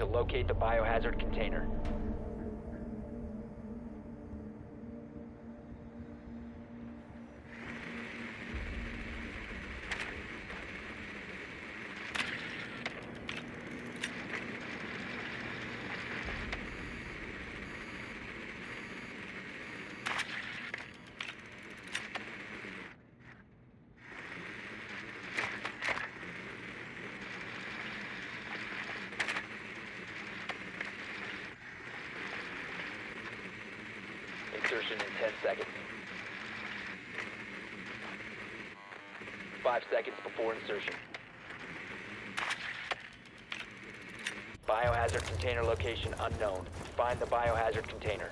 locate the biohazard container. Insertion in 10 seconds. 5 seconds before insertion. Biohazard container location unknown. Find the biohazard container.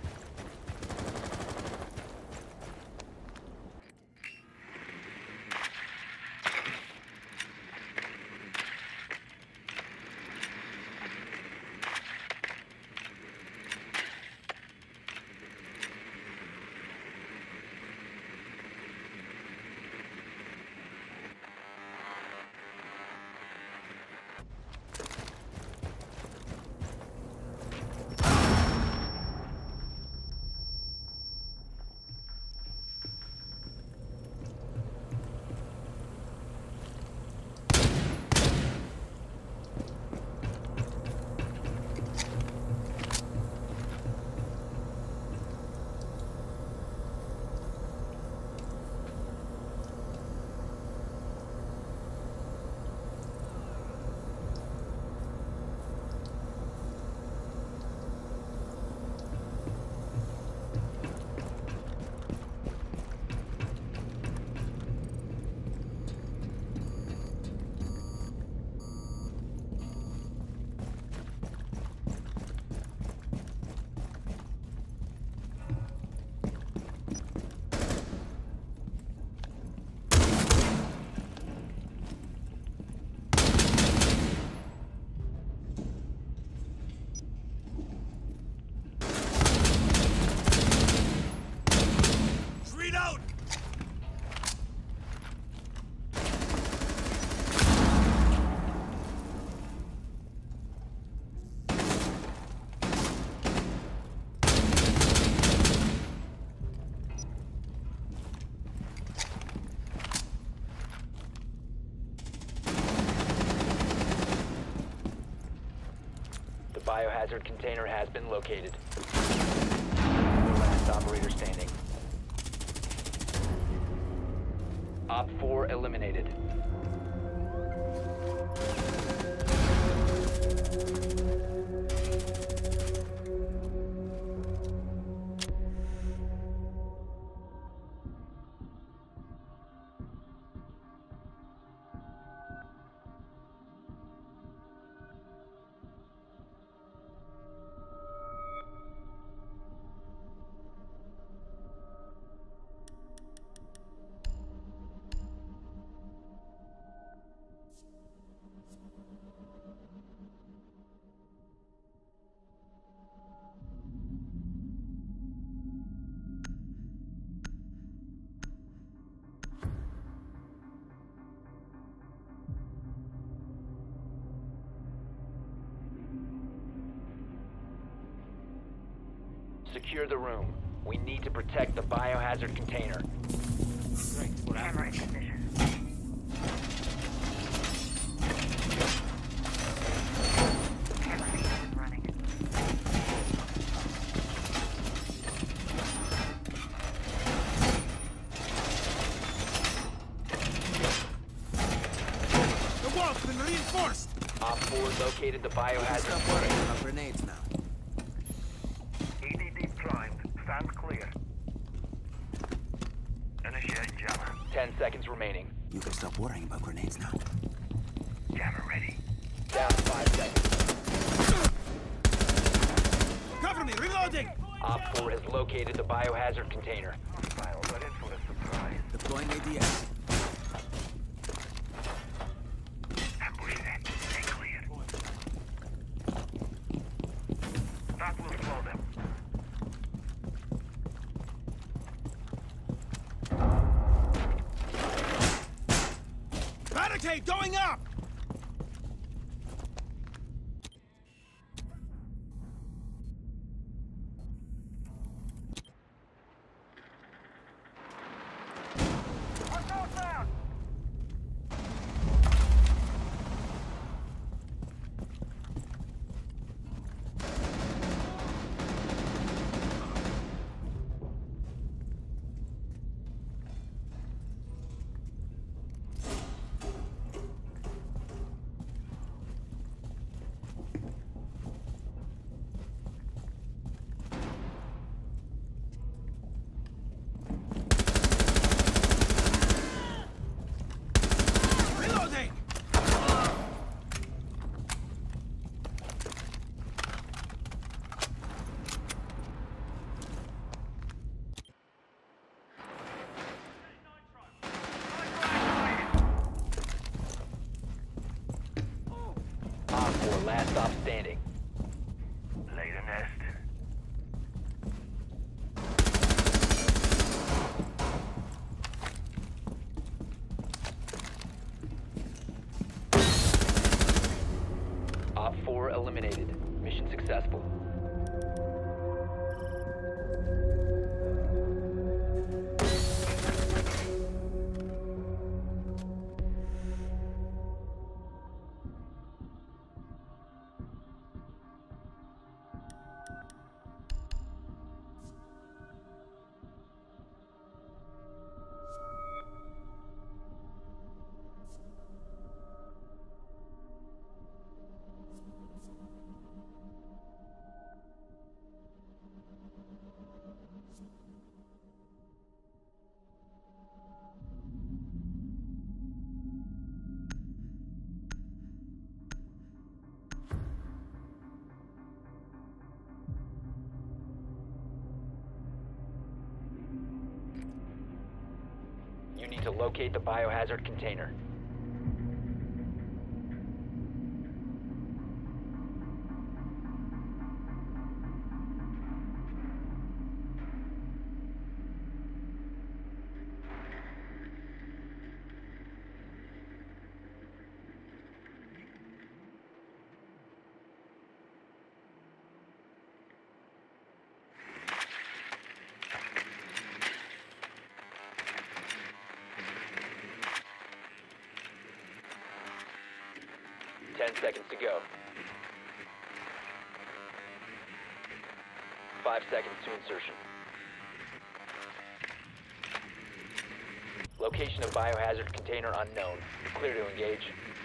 Biohazard container has been located. Last operator standing. Op 4 eliminated. Secure the room. We need to protect the biohazard container. Great. Camera in position. Camera feed is running. The wall's been reinforced! Op 4 located the biohazard Stop worrying container. about grenades now. EDD primed. Stand clear. Initiate jammer. 10 seconds remaining. You can stop worrying about grenades now. Jammer ready. Down to 5 seconds. Cover me! Reloading! Op 4 has located the biohazard container. Hostiles are in for a surprise. Deploying ADS. Ambush set. Stay clear. That will slow them. Barricade going up! Last stop standing. Lay the nest. Op 4 eliminated. Mission successful. You need to locate the biohazard container. Ten seconds to go. 5 seconds to insertion. Location of biohazard container unknown. Clear to engage.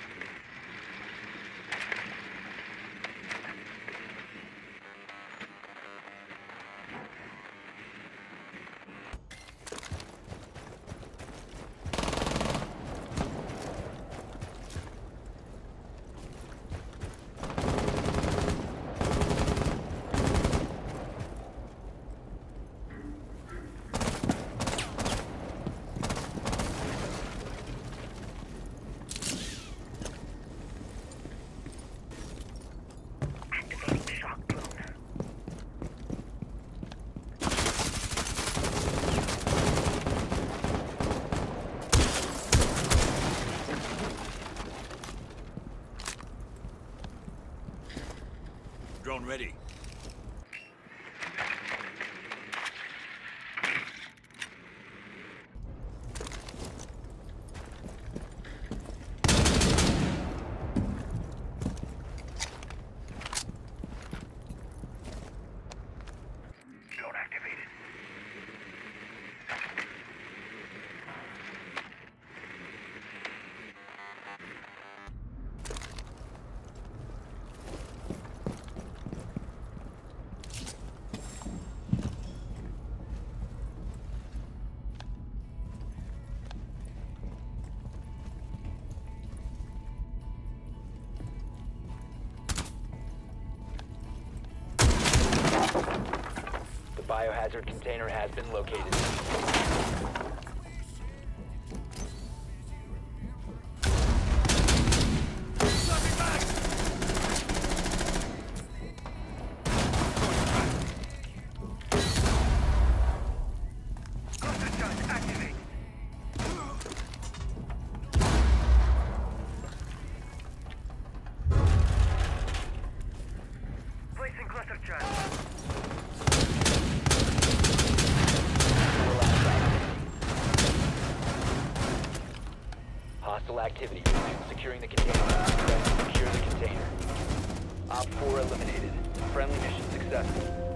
Activating shock drone. Drone ready. Drone activated. The biohazard container has been located. Dropping back! Cluster charge activate. Placing cluster charge. Hostile activity. Securing the container. Secure the container. Op 4 eliminated. Friendly mission successful.